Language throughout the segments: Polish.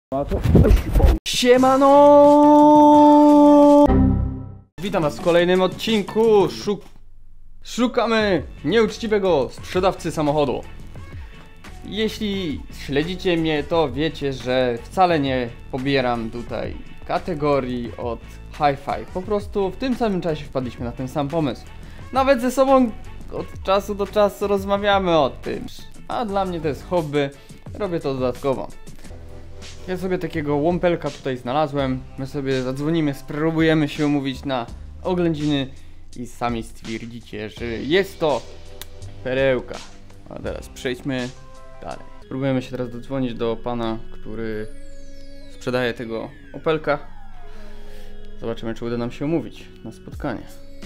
Siemano! Witam was w kolejnym odcinku. Szukamy nieuczciwego sprzedawcy samochodu. Jeśli śledzicie mnie, to wiecie, że wcale nie pobieram tutaj kategorii od hi-fi. Po prostu w tym samym czasie wpadliśmy na ten sam pomysł. Nawet ze sobą od czasu do czasu rozmawiamy o tym. A dla mnie to jest hobby, robię to dodatkowo. Ja sobie takiego łąpelka tutaj znalazłem. My sobie zadzwonimy, spróbujemy się umówić na oględziny i sami stwierdzicie, że jest to perełka. A teraz przejdźmy dalej. Spróbujemy się teraz dodzwonić do pana, który sprzedaje tego Opelka. Zobaczymy, czy uda nam się umówić na spotkanie.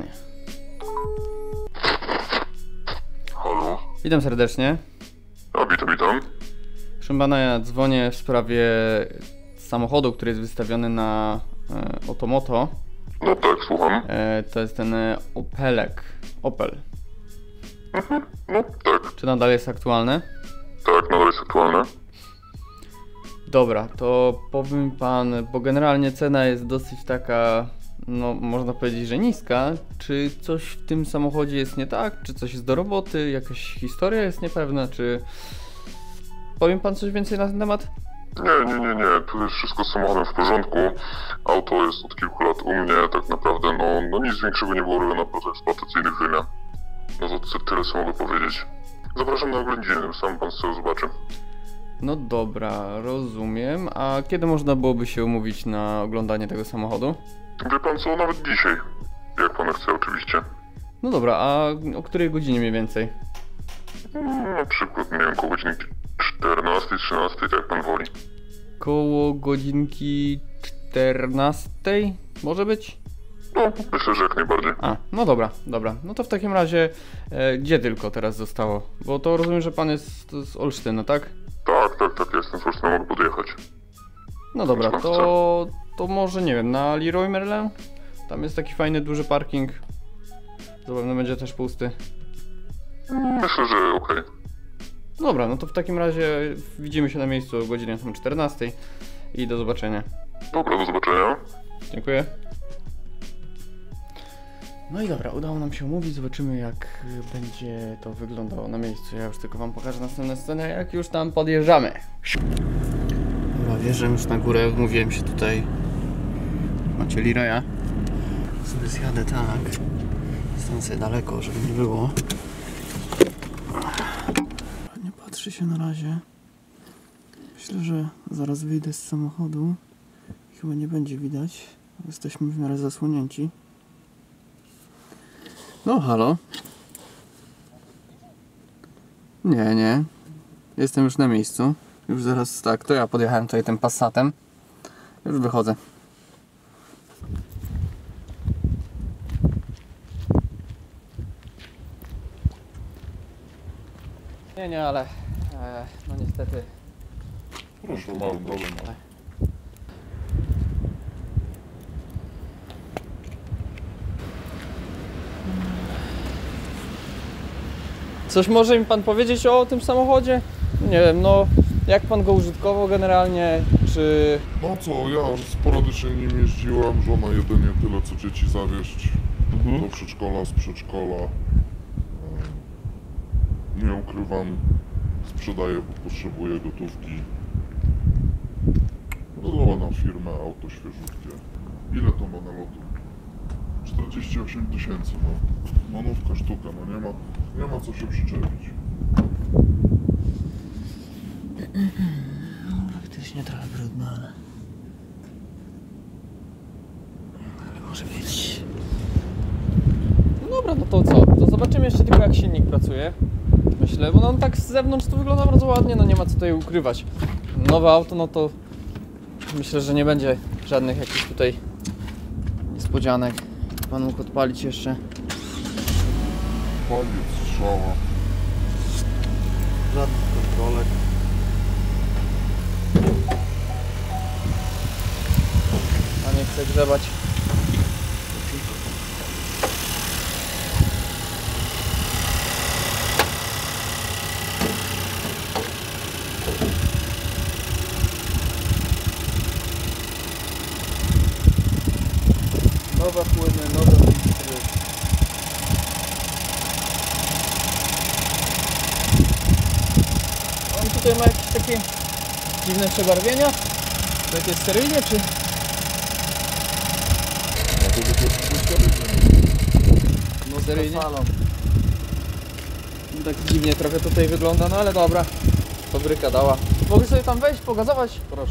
Halo? Witam serdecznie. A, witam. Proszę pana, ja dzwonię w sprawie samochodu, który jest wystawiony na Otomoto. No tak, słucham. To jest ten Opel. No tak, Czy nadal jest aktualny? tak, nadal jest aktualne. Dobra, to powiem pan, bo generalnie cena jest dosyć taka, no można powiedzieć, że niska. Czy coś w tym samochodzie jest nie tak? Czy coś jest do roboty? Jakaś historia jest niepewna? Czy powiem pan coś więcej na ten temat? Nie, tu jest wszystko z samochodem w porządku. Auto jest od kilku lat u mnie, tak naprawdę, no nic większego nie było robione na proces eksploatacyjny w Wilnie. No to tyle, co mogę powiedzieć. Zapraszam na oględziny, sam pan sobie zobaczy. No dobra, rozumiem. A kiedy można byłoby się umówić na oglądanie tego samochodu? Wie pan co, nawet dzisiaj. Jak pan chce, oczywiście. No dobra, a o której godzinie mniej więcej? Na przykład, nie wiem, koło godziny 14, 13, tak jak pan woli. Koło godzinki 14 może być? No, myślę, że jak najbardziej. A, no dobra. No to w takim razie, gdzie tylko teraz zostało? Bo to rozumiem, że pan jest z Olsztyna, tak? Tak, jestem z Olsztyna, mogę podjechać. No dobra, to może nie wiem, na Leroy Merlin? Tam jest taki fajny, duży parking. Zapewne będzie też pusty. Myślę, że okej. Dobra, no to w takim razie widzimy się na miejscu o godzinie 14 i do zobaczenia. Dobra, do zobaczenia. Dziękuję. No i dobra, udało nam się umówić, zobaczymy jak będzie to wyglądało na miejscu. Ja już tylko wam pokażę następne sceny, jak już tam podjeżdżamy. Dobra, wjeżdżam już na górę, umówiłem się tutaj. Macie Leroya. Sobie zjadę tak. Stanę sobie daleko, żeby nie było. Nie patrzy się na razie. Myślę, że zaraz wyjdę z samochodu. Chyba nie będzie widać. Jesteśmy w miarę zasłonięci. No halo. Nie. Jestem już na miejscu. Już zaraz tak, to ja podjechałem tutaj tym Passatem. Już wychodzę. Nie, ale no niestety. Proszę, mam, dobra. Coś może mi pan powiedzieć o tym samochodzie? Nie wiem, no jak pan go użytkował generalnie, czy... No co, ja sporadycznie nim jeździłem, żona jedynie tyle co dzieci zawieźć do przedszkola, z przedszkola. Nie ukrywam, sprzedaję, bo potrzebuję gotówki. Rozdaję na firmę, auto świeżutkie. Ile to ma nalotu? 48 000, no. Manówka sztuka, no nie ma co się przyczepić. Faktycznie trochę brudno, ale może być. No dobra, no to co? To zobaczymy jeszcze tylko jak silnik pracuje. Myślę, bo on tak z zewnątrz to wygląda bardzo ładnie, no nie ma co tutaj ukrywać. Nowe auto, no to myślę, że nie będzie żadnych jakichś tutaj niespodzianek. Pan mógł odpalić jeszcze. Paliec, strzała. Żadnych kontrolek. A nie chcę grzebać. nowe płyny, nowe filtry. On tutaj ma jakieś takie dziwne przebarwienia? To jakieś seryjnie, czy? No seryjnie. Tak dziwnie trochę tutaj wygląda, no ale dobra. Fabryka dała. Mogę sobie tam wejść, pogazować? Proszę.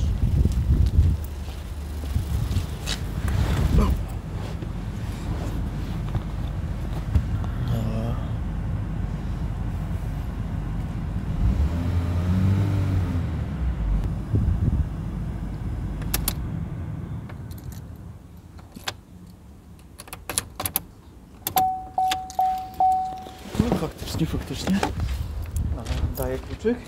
No faktycznie. Daję kluczyk.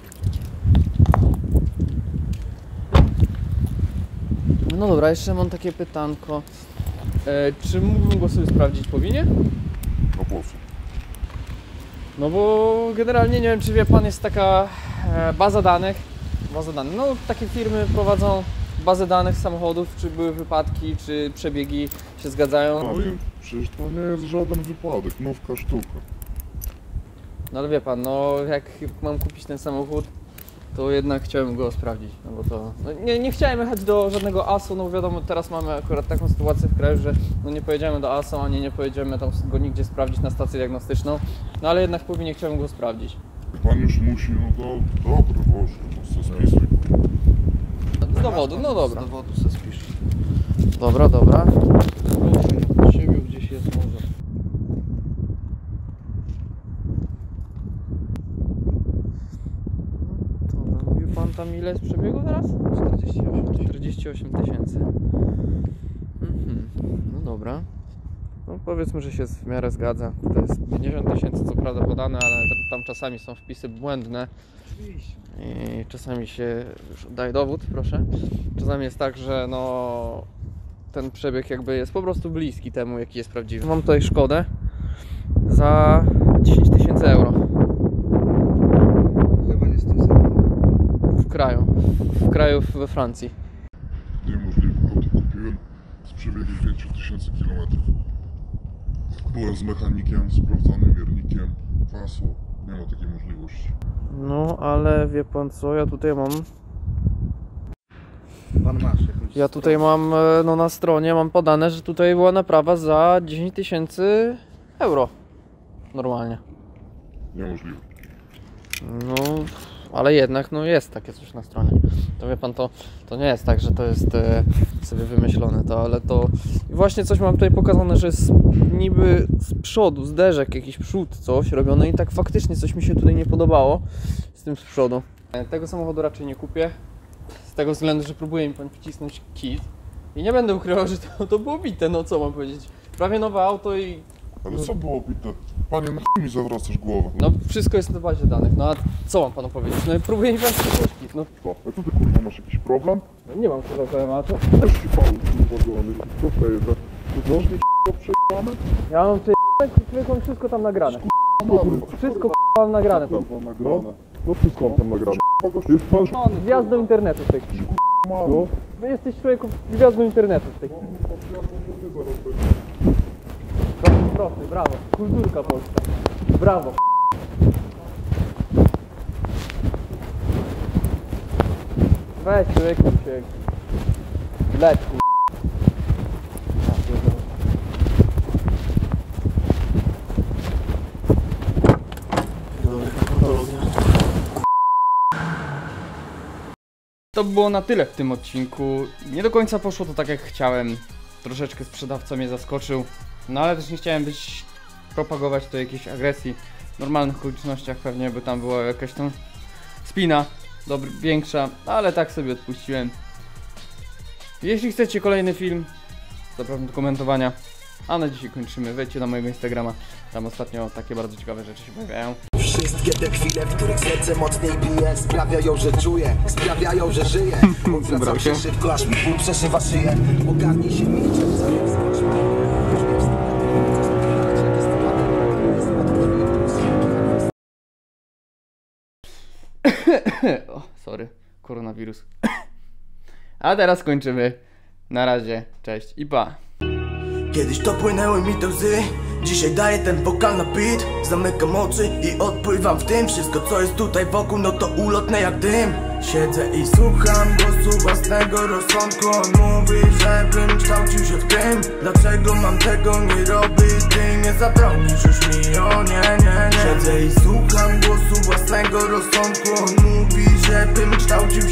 No dobra, jeszcze mam takie pytanko. Czy mógłbym go sobie sprawdzić po winie? No po co? No bo generalnie nie wiem, czy wie pan, jest taka baza danych. No takie firmy prowadzą bazę danych samochodów, czy były wypadki, czy przebiegi się zgadzają. No i przecież to nie jest żaden wypadek, nówka sztuka. No ale wie pan, no jak mam kupić ten samochód, to jednak chciałem go sprawdzić, no bo to... No nie chciałem jechać do żadnego ASO, no wiadomo, teraz mamy akurat taką sytuację w kraju, że no nie pojedziemy do ASO, ani nie pojedziemy tam go nigdzie sprawdzić na stację diagnostyczną, no ale jednak po winie chciałem go sprawdzić. Jak pan już musi, no to dobra, Boże, no co spisuj. Z dowodu, no dobra. Z dowodu se spisz. Dobra. Siebie gdzieś jest może. Dobra, mówił pan tam ile jest przebiegu teraz? 48 tysięcy. No dobra. No powiedzmy, że się w miarę zgadza. To jest 50 tysięcy co prawda podane, ale tam czasami są wpisy błędne. Oczywiście. I czasami się... Daj dowód, proszę. Czasami jest tak, że no... ten przebieg jakby jest po prostu bliski temu, jaki jest prawdziwy. Mam tutaj Szkodę za 10 tysięcy euro. Chyba nie z tym samochodem. W kraju we Francji. Niemożliwe, auto kupiłem z przebiegiem 5000 km. Byłem z mechanikiem, sprawdzonym miernikiem, masło, nie ma takiej możliwości. No, ale wie pan co, ja tutaj mam... Pan masz jakąś... Ja tutaj mam, no na stronie mam podane, że tutaj była naprawa za 10 tysięcy euro. Normalnie. Niemożliwe. No, ale jednak, no jest takie coś na stronie. To wie pan, to nie jest tak, że to jest sobie wymyślone to, ale to... I właśnie coś mam tutaj pokazane, że jest niby z przodu, zderzek, jakiś przód, coś robione i tak faktycznie coś mi się tutaj nie podobało z tym z przodu. Tego samochodu raczej nie kupię, z tego względu, że próbuje mi pan wcisnąć kit i nie będę ukrywał, że to było bite, no co mam powiedzieć. Prawie nowe auto i... Ale co było bite? Panie, na chuj mi zawracasz głowę. No wszystko jest na bazie danych, no a co mam panu powiedzieć? No i próbuję mi pan wcisnąć kit, no. Co? A co ty kurwa, masz jakiś problem? Nie mam chyba tematu. Też ci pan uwagony, co to jest? To nożnie przejebane? Ja mam przejechać, wszystko tam nagrane. Wszystko mam nagrane tam. Nagrane? No wszystko mam tam nagrane. Jest pan Wjazd do internetu w tej chwili. no? Wy jesteś człowieku wjazd do internetu w tej chwili. Proszę, brawo. Kulturka polska. Brawo. Weź człowieku się leć. To było na tyle w tym odcinku. Nie do końca poszło to tak jak chciałem. Troszeczkę sprzedawca mnie zaskoczył. No ale też nie chciałem propagować tu jakiejś agresji. W normalnych okolicznościach pewnie by tam była jakaś tam spina większa, ale tak sobie odpuściłem. Jeśli chcecie kolejny film, zapraszam do komentowania. A na dzisiaj kończymy. Wejdźcie na mojego Instagrama. Tam ostatnio takie bardzo ciekawe rzeczy się pojawiają. Wszystkie te chwile, w których serce mocniej bije, sprawiają, że czuję, sprawiają, że żyję. Odwracam się szybko, aż mi ból przeszywa szyję. Ogarnij się milczem, O, sorry, koronawirus. A teraz kończymy. Na razie, cześć i pa. Kiedyś to płynęły mi te łzy, dzisiaj daję ten wokal na beat. Zamykam oczy i odpływam w tym. Wszystko co jest tutaj wokół, no to ulotne jak dym. Siedzę i słucham głosu własnego rozsądku. On mówi, żebym kształcił się w tym. Dlaczego mam tego nie robić? Ty nie zabronisz już mi, o nie. Siedzę i słucham głosu własnego rozsądku. On mówi, żebym kształcił się